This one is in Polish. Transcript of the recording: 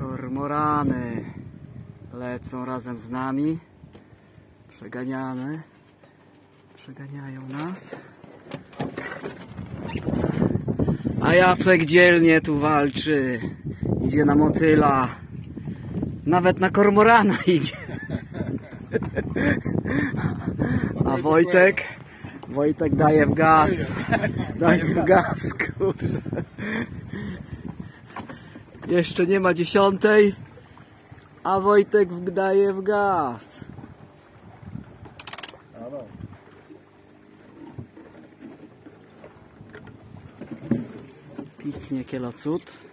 Kormorany lecą razem z nami. Przeganiają nas. A Jacek dzielnie tu walczy. Idzie na motyla. Nawet na kormorana idzie. A Wojtek daje w gaz. Daje w gaz, kurde. Jeszcze nie ma 10, a Wojtek daje w gaz. Piknie kielocud.